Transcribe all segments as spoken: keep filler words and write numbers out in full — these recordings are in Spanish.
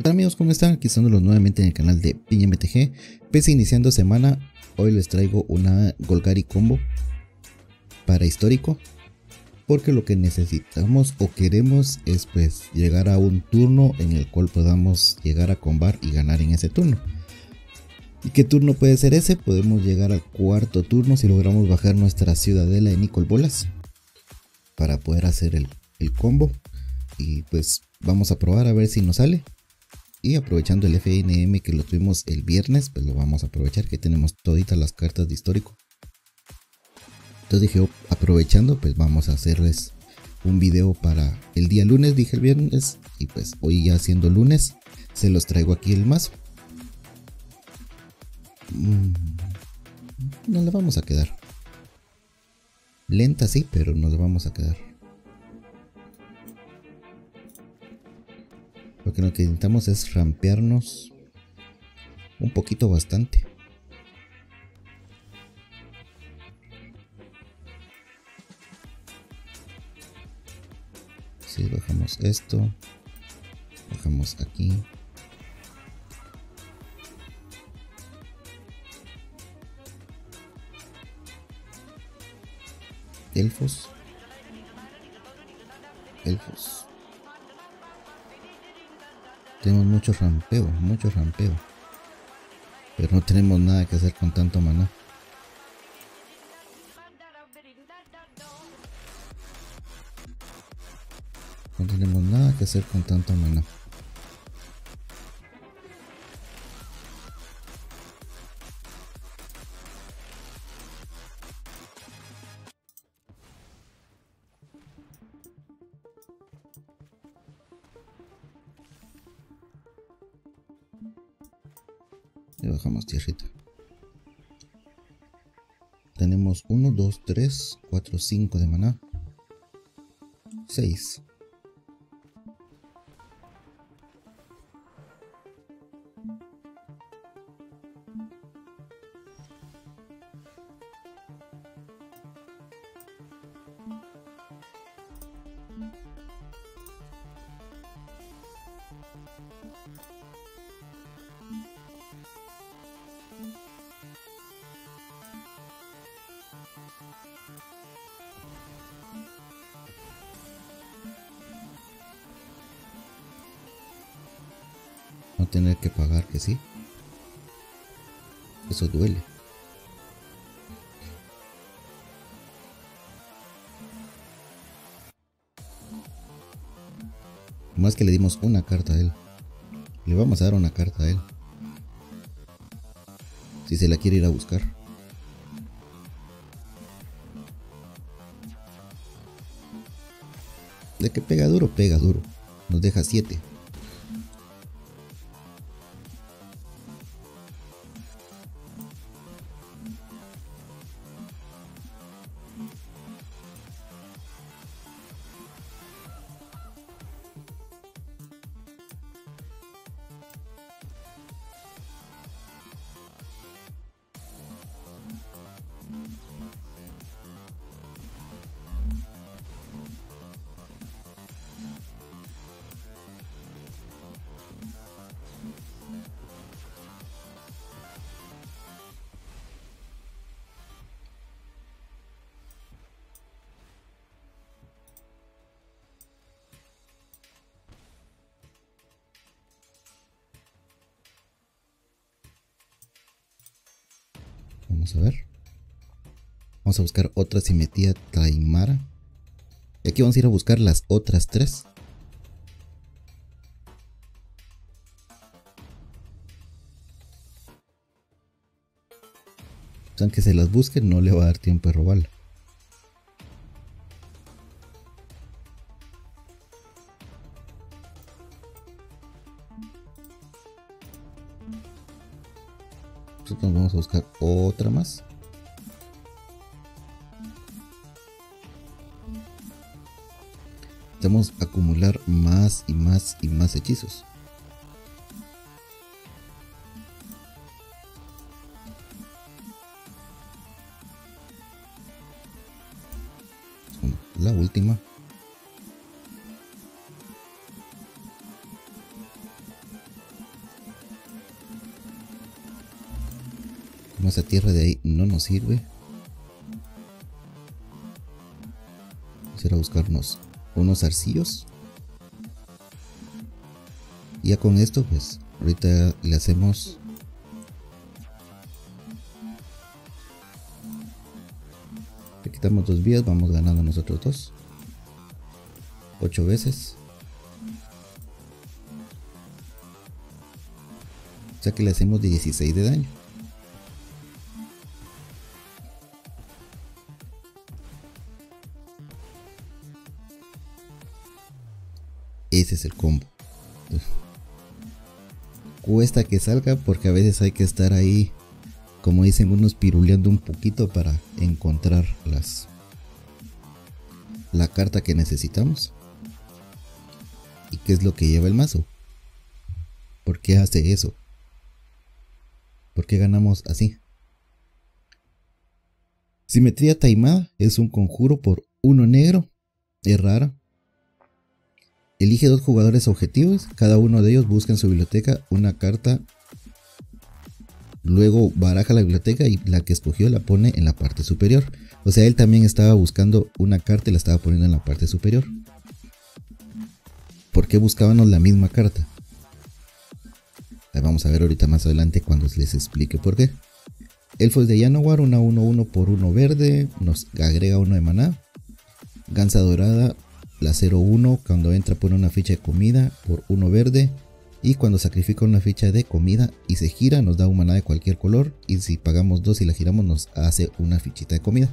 Hola amigos, ¿cómo están? Aquí estamos nuevamente en el canal de Piña M T G. Pese iniciando semana, hoy les traigo una Golgari combo para histórico, porque lo que necesitamos o queremos es pues llegar a un turno en el cual podamos llegar a combar y ganar en ese turno. ¿Y qué turno puede ser ese? Podemos llegar al cuarto turno si logramos bajar nuestra ciudadela de Nicol Bolas para poder hacer el, el combo. Y pues vamos a probar a ver si nos sale. Y aprovechando el F N M que lo tuvimos el viernes, pues lo vamos a aprovechar, que tenemos toditas las cartas de histórico. Entonces dije, oh, aprovechando, pues vamos a hacerles un video para el día lunes, dije el viernes, y pues hoy ya siendo lunes, se los traigo aquí el mazo. Mm, nos la vamos a quedar. Lenta sí, pero nos la vamos a quedar. Lo que necesitamos es rampearnos un poquito bastante. Si bajamos esto, bajamos aquí. Elfos. Elfos. Tenemos mucho rampeo, mucho rampeo. Pero no tenemos nada que hacer con tanto maná. No tenemos nada que hacer con tanto maná. Y bajamos tierrita. Tenemos uno, dos, tres, cuatro, cinco de maná. seis. No tener que pagar, que sí. Eso duele. Más que le dimos una carta a él. Le vamos a dar una carta a él. Si se la quiere ir a buscar. De que pega duro, pega duro. Nos deja siete. Vamos a ver. Vamos a buscar otra simetría Taimara. Y aquí vamos a ir a buscar las otras tres. Aunque se las busque, no le va a dar tiempo de robarla. Nosotros vamos a buscar otra más. Vamos a acumular más y más y más hechizos. La última. Como esa tierra de ahí no nos sirve, vamos a ir a buscarnos unos arcillos. Y ya con esto pues ahorita le hacemos le quitamos dos vías, vamos ganando nosotros dos ocho veces, o sea que le hacemos dieciséis de daño. Ese es el combo. Cuesta que salga porque a veces hay que estar ahí, como dicen unos, piruleando un poquito para encontrar las la carta que necesitamos. ¿Y qué es lo que lleva el mazo? ¿Por qué hace eso? ¿Por qué ganamos así? Simetría taimada es un conjuro por uno negro, es rara. Elige dos jugadores objetivos, cada uno de ellos busca en su biblioteca una carta, luego baraja la biblioteca y la que escogió la pone en la parte superior. O sea, él también estaba buscando una carta y la estaba poniendo en la parte superior. ¿Por qué buscábamos la misma carta? La vamos a ver ahorita más adelante cuando les explique por qué. Elfos de Llanowar, una uno uno por uno verde, nos agrega uno de maná. Gansa dorada, la cero uno, cuando entra pone una ficha de comida por uno verde. Y cuando sacrifica una ficha de comida y se gira nos da un maná de cualquier color. Y si pagamos dos y la giramos nos hace una fichita de comida.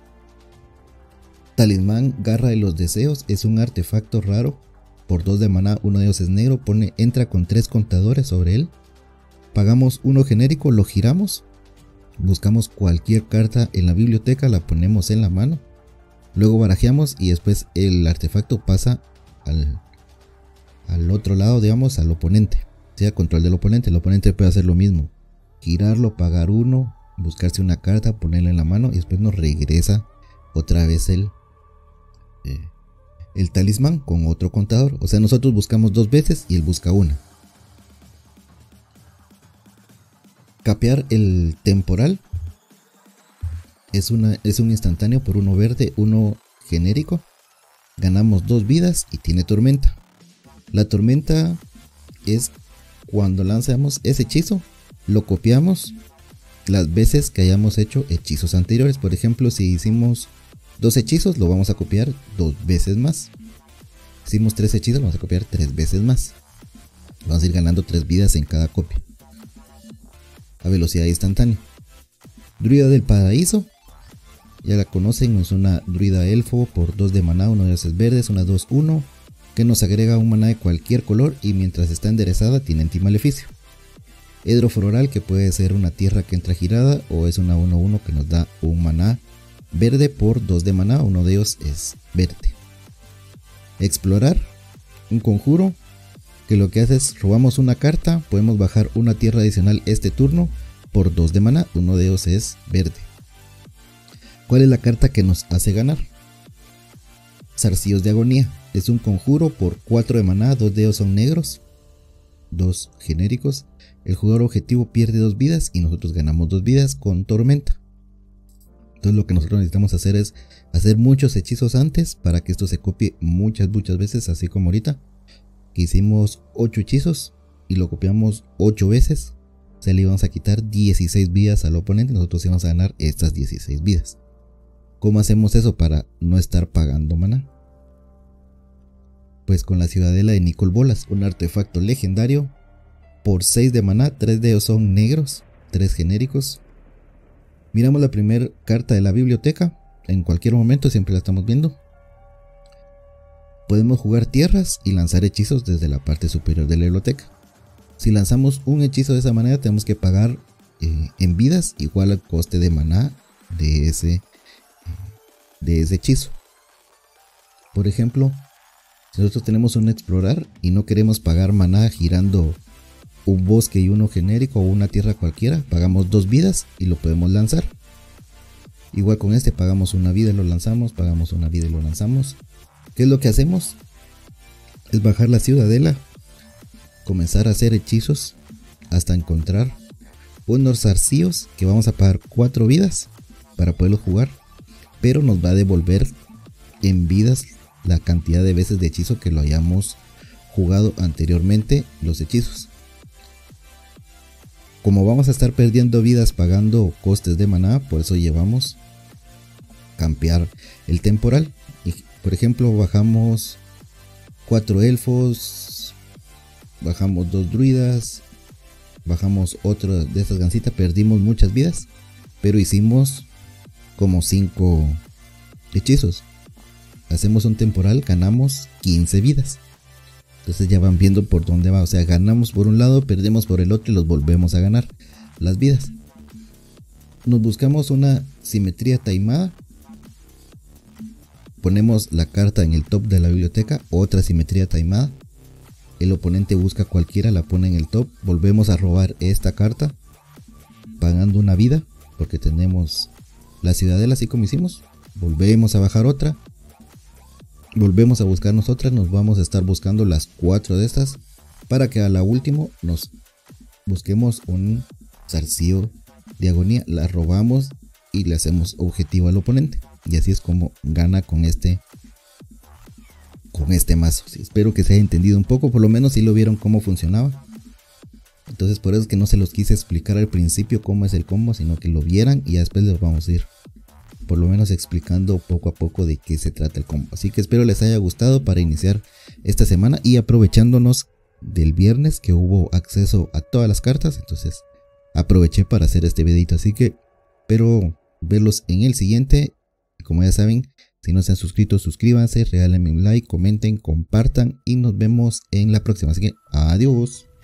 Talismán, garra de los deseos, es un artefacto raro. Por dos de maná, uno de ellos es negro, pone, entra con tres contadores sobre él. Pagamos uno genérico, lo giramos. Buscamos cualquier carta en la biblioteca, la ponemos en la mano. Luego barajeamos y después el artefacto pasa al, al otro lado, digamos, al oponente. Sea control del oponente, el oponente puede hacer lo mismo. Girarlo, pagar uno, buscarse una carta, ponerla en la mano y después nos regresa otra vez el... Eh, el talismán con otro contador. O sea, nosotros buscamos dos veces y él busca una. Capear el temporal es, una, es un instantáneo por uno verde, uno genérico. Ganamos dos vidas y tiene tormenta. La tormenta es cuando lanzamos ese hechizo, lo copiamos las veces que hayamos hecho hechizos anteriores. Por ejemplo, si hicimos dos hechizos, lo vamos a copiar dos veces más. Hicimos tres hechizos, lo vamos a copiar tres veces más. Vamos a ir ganando tres vidas en cada copia. A velocidad instantánea. Druida del paraíso. Ya la conocen, es una druida elfo por dos de maná, uno de ellos verdes, una dos uno. Que nos agrega un maná de cualquier color y mientras está enderezada tiene antimaleficio. Hedro floral, que puede ser una tierra que entra girada o es una uno uno que nos da un maná verde por dos de maná, uno de ellos es verde. Explorar, un conjuro que lo que hace es robamos una carta, podemos bajar una tierra adicional este turno por dos de maná, uno de ellos es verde. ¿Cuál es la carta que nos hace ganar? Zarcillos de agonía, es un conjuro por cuatro de maná, dos de ellos son negros, dos genéricos. El jugador objetivo pierde dos vidas y nosotros ganamos dos vidas con tormenta. Entonces lo que nosotros necesitamos hacer es hacer muchos hechizos antes para que esto se copie muchas muchas veces, así como ahorita que hicimos ocho hechizos y lo copiamos ocho veces. O sea, le íbamos a quitar dieciséis vidas al oponente, nosotros íbamos a ganar estas dieciséis vidas. ¿Cómo hacemos eso para no estar pagando maná? Pues con la ciudadela de Nicol Bolas, un artefacto legendario por seis de maná, tres de ellos son negros, tres genéricos. Miramos la primera carta de la biblioteca, en cualquier momento, siempre la estamos viendo. Podemos jugar tierras y lanzar hechizos desde la parte superior de la biblioteca. Si lanzamos un hechizo de esa manera, tenemos que pagar eh, en vidas igual al coste de maná de ese, de ese hechizo. Por ejemplo, si nosotros tenemos un explorar y no queremos pagar maná girando un bosque y uno genérico o una tierra cualquiera, pagamos dos vidas y lo podemos lanzar. Igual con este pagamos una vida y lo lanzamos, pagamos una vida y lo lanzamos. ¿Qué es lo que hacemos? Es bajar la ciudadela, comenzar a hacer hechizos hasta encontrar unos zarcillos que vamos a pagar cuatro vidas para poderlos jugar, pero nos va a devolver en vidas la cantidad de veces de hechizo que lo hayamos jugado anteriormente los hechizos. Como vamos a estar perdiendo vidas pagando costes de maná, por eso llevamos campear el temporal. Y, por ejemplo, bajamos cuatro elfos, bajamos dos druidas, bajamos otra de estas gancitas, perdimos muchas vidas, pero hicimos como cinco hechizos. Hacemos un temporal, ganamos quince vidas. Entonces ya van viendo por dónde va. O sea, ganamos por un lado, perdemos por el otro y los volvemos a ganar las vidas. Nos buscamos una simetría taimada. Ponemos la carta en el top de la biblioteca. Otra simetría taimada. El oponente busca cualquiera, la pone en el top. Volvemos a robar esta carta, pagando una vida, porque tenemos la ciudadela así como hicimos. Volvemos a bajar otra. Volvemos a buscarnos otra, nos vamos a estar buscando las cuatro de estas para que a la última nos busquemos un zarcillo de agonía, la robamos y le hacemos objetivo al oponente. Y así es como gana con este con este mazo. Sí, espero que se haya entendido un poco, por lo menos si lo vieron cómo funcionaba. Entonces por eso es que no se los quise explicar al principio cómo es el combo, sino que lo vieran y ya después les vamos a ir por lo menos explicando poco a poco de qué se trata el combo. Así que espero les haya gustado para iniciar esta semana y aprovechándonos del viernes que hubo acceso a todas las cartas, entonces aproveché para hacer este videito. Así que espero verlos en el siguiente. Como ya saben, si no se han suscrito, suscríbanse, regálenme un like, comenten, compartan y nos vemos en la próxima. Así que adiós.